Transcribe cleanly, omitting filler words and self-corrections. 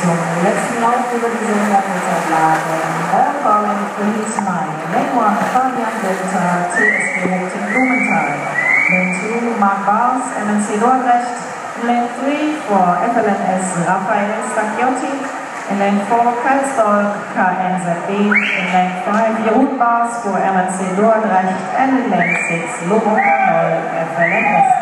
Zum letzten Lauf über diese 100-Meter-Lage. Falling Police 9. Lane 1, Fabian Winter, TSG Hecting Blumenthal. Lane 2, Mark Bars, MNC Dordrecht. Lane 3 for FLNS Raphael Stacchiotti. In Lane 4, Kyle Stolk, KNZB. In Lane 5, Jeroen Bars for MNC Dordrecht. And in Lane 6, Lobo Kanol, FLNS.